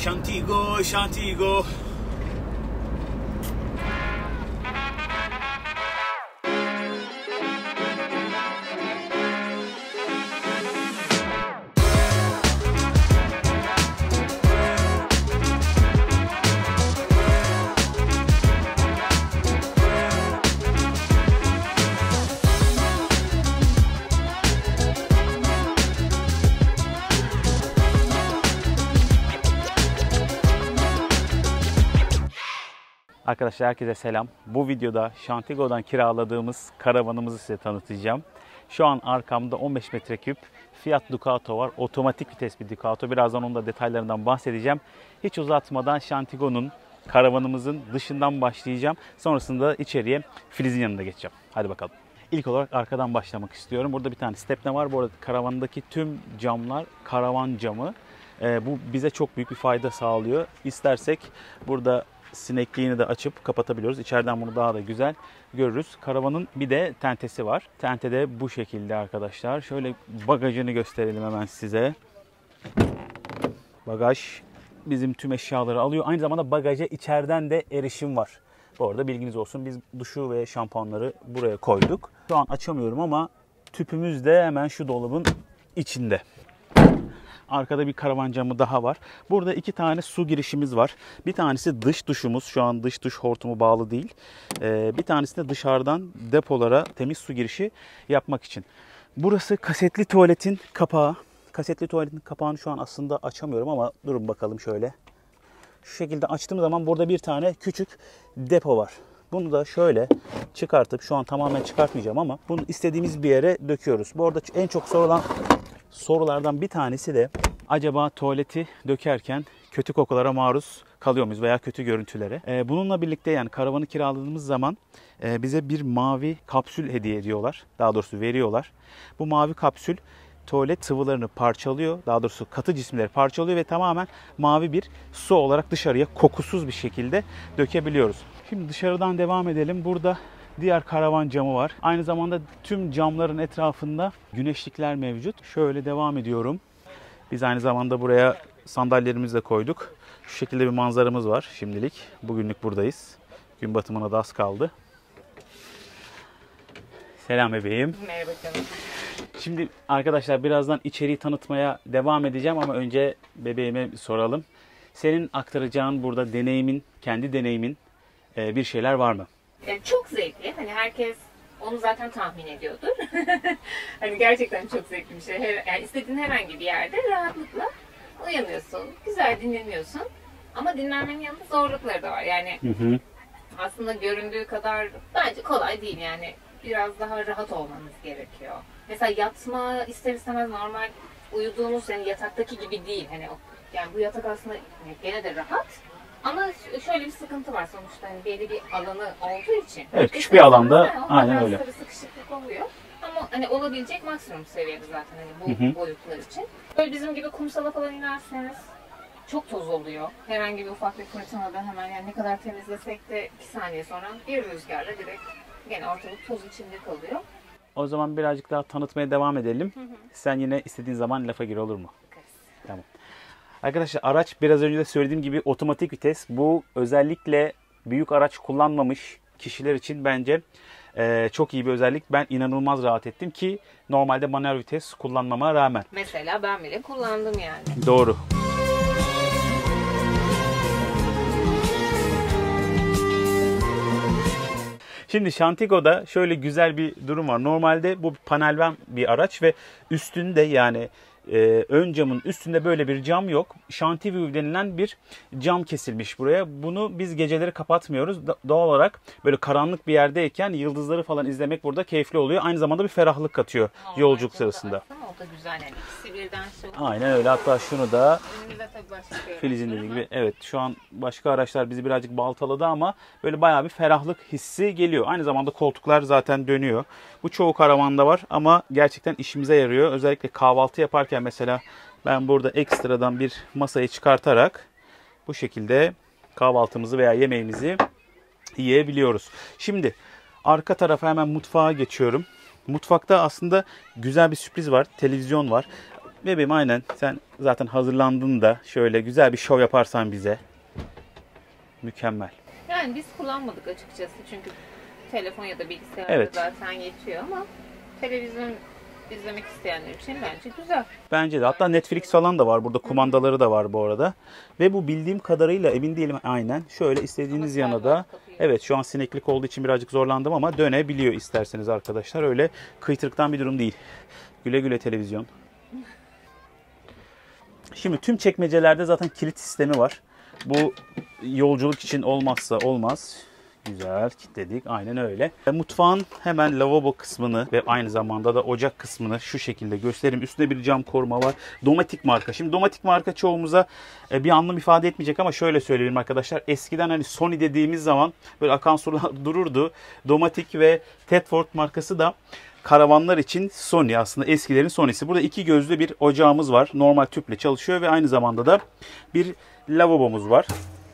Shantigo, Shantigo. Arkadaşlar herkese selam. Bu videoda Shantigo'dan kiraladığımız karavanımızı size tanıtacağım. Şu an arkamda 15 metreküp Fiat Ducato var. Otomatik vites bir Ducato. Birazdan onun da detaylarından bahsedeceğim. Hiç uzatmadan Shantigo'nun karavanımızın dışından başlayacağım. Sonrasında içeriye Filiz'in yanına geçeceğim. Hadi bakalım. İlk olarak arkadan başlamak istiyorum. Burada bir tane stepne var. Bu arada karavandaki tüm camlar karavan camı. Bu bize çok büyük bir fayda sağlıyor. İstersek burada sinekliğini de açıp kapatabiliyoruz. İçeriden bunu daha da güzel görürüz. Karavanın bir de tentesi var. Tente de bu şekilde arkadaşlar. Şöyle bagajını gösterelim hemen size. Bagaj bizim tüm eşyaları alıyor. Aynı zamanda bagaja içeriden de erişim var. Bu arada bilginiz olsun. Biz duşu ve şampuanları buraya koyduk. Şu an açamıyorum ama tüpümüz de hemen şu dolabın içinde. Arkada bir karavan camı daha var. Burada iki tane su girişimiz var. Bir tanesi dış duşumuz. Şu an dış duş hortumu bağlı değil. Bir tanesi de dışarıdan depolara temiz su girişi yapmak için. Burası kasetli tuvaletin kapağı. Kasetli tuvaletin kapağını şu an aslında açamıyorum ama durun bakalım şöyle. Şu şekilde açtığım zaman burada bir tane küçük depo var. Bunu da şöyle çıkartıp, şu an tamamen çıkartmayacağım ama bunu istediğimiz bir yere döküyoruz. Bu arada en çok sorulan sorulardan bir tanesi de acaba tuvaleti dökerken kötü kokulara maruz kalıyor muyuz veya kötü görüntülere? Bununla birlikte yani karavanı kiraladığımız zaman bize bir mavi kapsül hediye ediyorlar. Daha doğrusu veriyorlar. Bu mavi kapsül tuvalet sıvılarını parçalıyor. Daha doğrusu katı cisimleri parçalıyor ve tamamen mavi bir su olarak dışarıya kokusuz bir şekilde dökebiliyoruz. Şimdi dışarıdan devam edelim. Burada diğer karavan camı var. Aynı zamanda tüm camların etrafında güneşlikler mevcut. Şöyle devam ediyorum. Biz aynı zamanda buraya sandalyelerimizi de koyduk. Şu şekilde bir manzaramız var şimdilik. Bugünlük buradayız. Gün batımına da az kaldı. Selam bebeğim. Merhaba canım. Şimdi arkadaşlar birazdan içeriği tanıtmaya devam edeceğim ama önce bebeğime soralım. Senin aktaracağın burada deneyimin, kendi deneyimin bir şeyler var mı? Çok zevkli. Hani herkes onu zaten tahmin ediyordur. Hani gerçekten çok zevkli bir şey. Yani istediğin herhangi bir yerde rahatlıkla uyanıyorsun. Güzel dinleniyorsun. Ama dinlenmenin yanında zorlukları da var. Yani aslında göründüğü kadar bence kolay değil yani. Biraz daha rahat olmanız gerekiyor. Mesela yatma ister istemez normal uyuduğunuz yani yataktaki gibi değil. Hani yani bu yatak aslında gene de rahat. Ama şöyle bir sıkıntı var sonuçta hani belli bir alanı olduğu için. Evet, küçük bir alanda aynen öyle. Sıkışıklık oluyor. Ama hani olabilecek maksimum seviyede zaten hani bu boyutlar için. Böyle bizim gibi kumsala falan inerseniz çok toz oluyor. Herhangi bir ufak bir fırtınada hemen yani ne kadar temizlesek de 2 saniye sonra bir rüzgarla direkt gene ortalık toz içinde kalıyor. O zaman birazcık daha tanıtmaya devam edelim. Sen yine istediğin zaman lafa gir, olur mu? Tamam. Arkadaşlar araç biraz önce de söylediğim gibi otomatik vites. Bu özellikle büyük araç kullanmamış kişiler için bence çok iyi bir özellik. Ben inanılmaz rahat ettim ki normalde manuel vites kullanmama rağmen. Mesela ben bile kullandım yani. Doğru. Şimdi Shantigo'da şöyle güzel bir durum var. Normalde bu panelvan bir araç ve üstünde yani ön camın üstünde böyle bir cam yok. Shantiview denilen bir cam kesilmiş buraya. Bunu biz geceleri kapatmıyoruz. Doğal olarak böyle karanlık bir yerdeyken yıldızları falan izlemek burada keyifli oluyor. Aynı zamanda bir ferahlık katıyor yolculuk sırasında. O da güzel yani. İkisi birden şey. Aynen öyle. Hatta şunu da Önümüzde tabii başka bir Filiz'in dediği gibi evet şu an başka araçlar bizi birazcık baltaladı ama böyle bayağı bir ferahlık hissi geliyor. Aynı zamanda koltuklar zaten dönüyor. Bu çoğu karavanda var ama gerçekten işimize yarıyor. Özellikle kahvaltı yaparken mesela ben burada ekstradan bir masayı çıkartarak bu şekilde kahvaltımızı veya yemeğimizi yiyebiliyoruz. Şimdi arka tarafa hemen mutfağa geçiyorum. Mutfakta aslında güzel bir sürpriz var. Televizyon var. Bebeğim aynen. Sen zaten hazırlandın da şöyle güzel bir şov yaparsan bize. Mükemmel. Yani biz kullanmadık açıkçası çünkü telefon ya da bilgisayarda Evet. zaten yetiyor ama televizyon izlemek isteyenler için bence güzel. Bence de. Hatta Netflix falan da var. Burada kumandaları da var bu arada. Ve bu bildiğim kadarıyla emin değilim aynen. Şöyle istediğiniz Ama yana da kapıyı- evet şu an sineklik olduğu için birazcık zorlandım ama dönebiliyor isterseniz arkadaşlar. Öyle kıytırıktan bir durum değil. Güle güle televizyon. Şimdi tüm çekmecelerde zaten kilit sistemi var. Bu yolculuk için olmazsa olmaz. Güzel kilitledik. Aynen öyle. Mutfağın hemen lavabo kısmını ve aynı zamanda da ocak kısmını şu şekilde göstereyim. Üstünde bir cam koruma var. Dometic marka. Şimdi Dometic marka çoğumuza bir anlam ifade etmeyecek ama şöyle söyleyeyim arkadaşlar. Eskiden hani Sony dediğimiz zaman böyle akan sular dururdu. Dometic ve Tedford markası da karavanlar için Sony, aslında eskilerin Sony'si. Burada iki gözlü bir ocağımız var. Normal tüple çalışıyor ve aynı zamanda da bir lavabomuz var.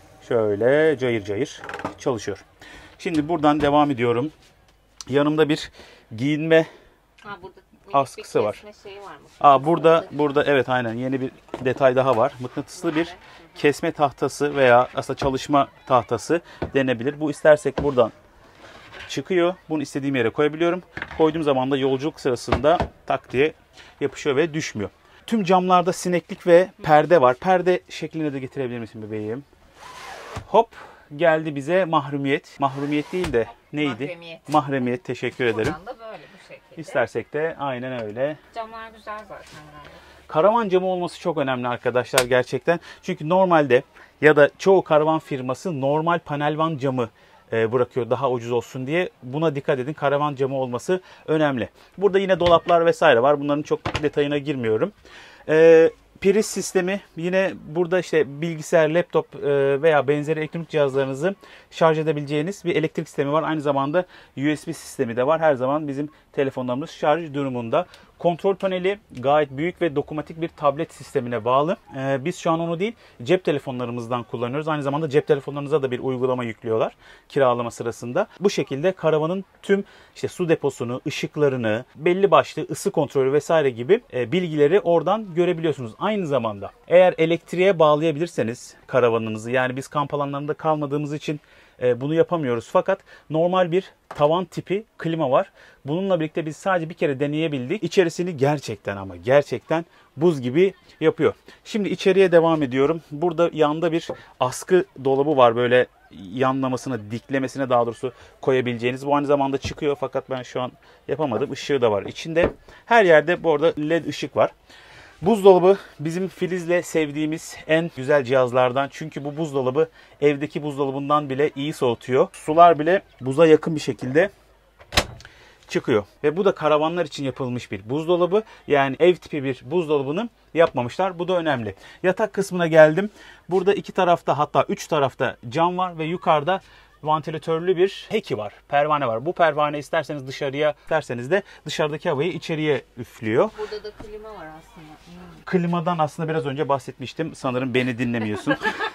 Şöyle cayır cayır çalışıyor. Şimdi buradan devam ediyorum. Yanımda bir giyinme Burada askısı bir var. kesme şeyi var mı? Burada evet aynen yeni bir detay daha var. Mıknatıslı bir kesme tahtası veya aslında çalışma tahtası denebilir. Bu istersek buradan çıkıyor. Bunu istediğim yere koyabiliyorum. Koyduğum zaman da yolculuk sırasında tak diye yapışıyor ve düşmüyor. Tüm camlarda sineklik ve perde var. Perde şeklinde de getirebilir misin bebeğim? Hop geldi bize mahrumiyet. Mahrumiyet değil de neydi? Mahremiyet. Mahremiyet, teşekkür ederim. Buradan da böyle bu şekilde. İstersek de aynen öyle. Camlar güzel zaten gayet. Karavan camı olması çok önemli arkadaşlar gerçekten. Çünkü normalde ya da çoğu karavan firması normal panelvan camı bırakıyor daha ucuz olsun diye. Buna dikkat edin. Karavan camı olması önemli. Burada yine dolaplar vesaire var. Bunların çok detayına girmiyorum. Priz sistemi yine burada işte bilgisayar, laptop veya benzeri elektronik cihazlarınızı şarj edebileceğiniz bir elektrik sistemi var. Aynı zamanda USB sistemi de var. Her zaman bizim telefonlarımız şarj durumunda. Kontrol paneli gayet büyük ve dokunmatik bir tablet sistemine bağlı. Biz şu an onu değil cep telefonlarımızdan kullanıyoruz. Aynı zamanda cep telefonlarınıza da bir uygulama yüklüyorlar kiralama sırasında. Bu şekilde karavanın tüm işte su deposunu, ışıklarını, belli başlı ısı kontrolü vesaire gibi bilgileri oradan görebiliyorsunuz. Aynı zamanda eğer elektriğe bağlayabilirseniz karavanınızı, yani biz kamp alanlarında kalmadığımız için bunu yapamıyoruz. Fakat normal bir tavan tipi klima var. Bununla birlikte biz sadece bir kere deneyebildik. İçerisini gerçekten ama gerçekten buz gibi yapıyor. Şimdi içeriye devam ediyorum. Burada yanda bir askı dolabı var. Böyle yanlamasına, diklemesine daha doğrusu koyabileceğiniz. Bu aynı zamanda çıkıyor fakat ben şu an yapamadım. Işığı da var içinde. Her yerde bu arada LED ışık var. Buzdolabı bizim Filiz'le sevdiğimiz en güzel cihazlardan. Çünkü bu buzdolabı evdeki buzdolabından bile iyi soğutuyor. Sular bile buza yakın bir şekilde çıkıyor. Ve bu da karavanlar için yapılmış bir buzdolabı. Yani ev tipi bir buzdolabını yapmamışlar. Bu da önemli. Yatak kısmına geldim. Burada iki tarafta, hatta üç tarafta cam var ve yukarıda vantilatörlü bir heki var. Pervane var. Bu pervane isterseniz dışarıya, isterseniz de dışarıdaki havayı içeriye üflüyor. Burada da klima var aslında. Klimadan aslında biraz önce bahsetmiştim. Sanırım beni dinlemiyorsun.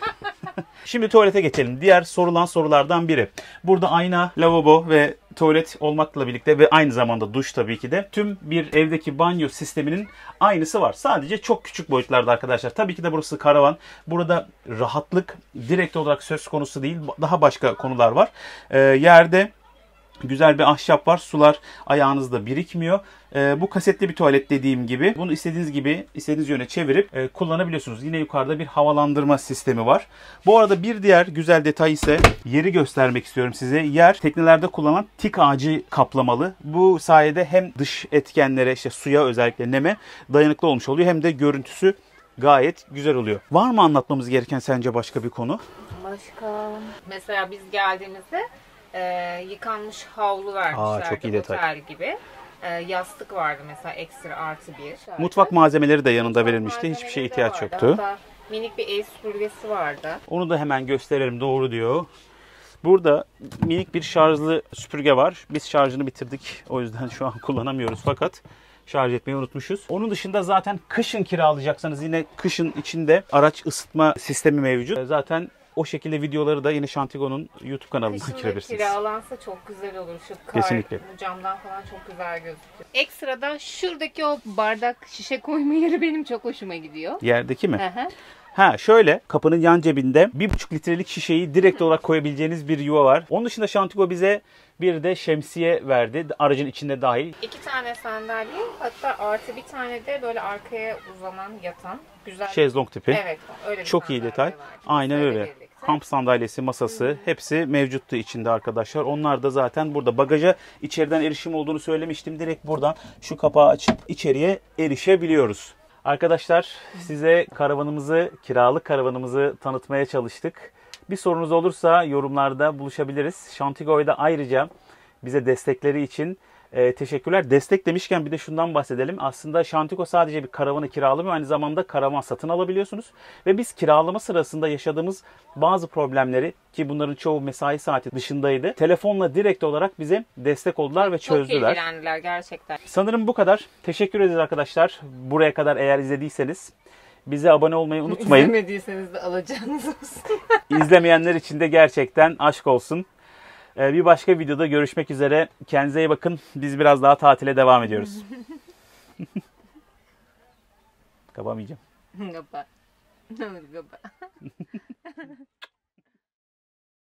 Şimdi tuvalete geçelim. Diğer sorulan sorulardan biri. Burada ayna, lavabo ve tuvalet olmakla birlikte ve aynı zamanda duş tabii ki de tüm bir evdeki banyo sisteminin aynısı var. Sadece çok küçük boyutlarda arkadaşlar. Tabii ki de burası karavan. Burada rahatlık direkt olarak söz konusu değil. Daha başka konular var. Yerde güzel bir ahşap var. Sular ayağınızda birikmiyor. Bu kasetli bir tuvalet dediğim gibi. Bunu istediğiniz gibi, istediğiniz yöne çevirip kullanabiliyorsunuz. Yine yukarıda bir havalandırma sistemi var. Bu arada bir diğer güzel detay ise yeri göstermek istiyorum size. Yer teknelerde kullanılan tik ağacı kaplamalı. Bu sayede hem dış etkenlere, işte suya, özellikle neme dayanıklı olmuş oluyor. Hem de görüntüsü gayet güzel oluyor. Var mı anlatmamız gereken sence başka bir konu? Başka? Mesela biz geldiğimizde yıkanmış havlu vermişlerdi. Çok iyi detay. Otel gibi. Yastık vardı mesela ekstra artı bir. Mutfak malzemeleri de yanında verilmişti. Hiçbir şeye ihtiyaç yoktu. Hatta minik bir el süpürgesi vardı. Onu da hemen gösterelim, doğru diyor. Burada minik bir şarjlı süpürge var. Biz şarjını bitirdik. O yüzden şu an kullanamıyoruz fakat şarj etmeyi unutmuşuz. Onun dışında zaten kışın kiralayacaksanız yine kışın içinde araç ısıtma sistemi mevcut. Zaten O şekilde videoları da yine Shantigo'nun YouTube kanalına Kışın da girebilirsiniz. kiralansa çok güzel olur. Şu kar, Kesinlikle. bu camdan falan çok güzel gözüküyor. Ekstradan şuradaki o bardak şişe koyma yeri benim çok hoşuma gidiyor. Yerdeki mi? Hı hı. Ha şöyle, kapının yan cebinde 1,5 litrelik şişeyi direkt olarak koyabileceğiniz bir yuva var. Onun dışında Shantigo bize bir de şemsiye verdi. Aracın içinde dahil. 2 tane sandalye, hatta artı bir tane de böyle arkaya uzanan yatan güzel. Şezlong tipi. Evet, öyle bir Çok iyi sandalye detay. var. Aynen Masayla öyle. birlikte. Kamp sandalyesi, masası hepsi mevcuttu içinde arkadaşlar. Onlar da zaten burada. Bagaja içeriden erişim olduğunu söylemiştim. Direkt buradan şu kapağı açıp içeriye erişebiliyoruz. Arkadaşlar size karavanımızı, kiralık karavanımızı tanıtmaya çalıştık. Bir sorunuz olursa yorumlarda buluşabiliriz. Shantigo'ya da ayrıca bize destekleri için teşekkürler. Destek demişken bir de şundan bahsedelim. Aslında Shantigo sadece bir karavanı kiralamıyor. Aynı zamanda karavan satın alabiliyorsunuz. Ve biz kiralama sırasında yaşadığımız bazı problemleri, ki bunların çoğu mesai saati dışındaydı, telefonla direkt olarak bize destek oldular ve Çok çözdüler. ilgilendiler gerçekten. Sanırım bu kadar. Teşekkür ederiz arkadaşlar. Buraya kadar eğer izlediyseniz bize abone olmayı unutmayın. İzlemediyseniz de alacağınız olsun. İzlemeyenler için de gerçekten aşk olsun. Bir başka videoda görüşmek üzere. Kendinize iyi bakın. Biz biraz daha tatile devam ediyoruz. Kapamayacağım. Gaba. Gaba.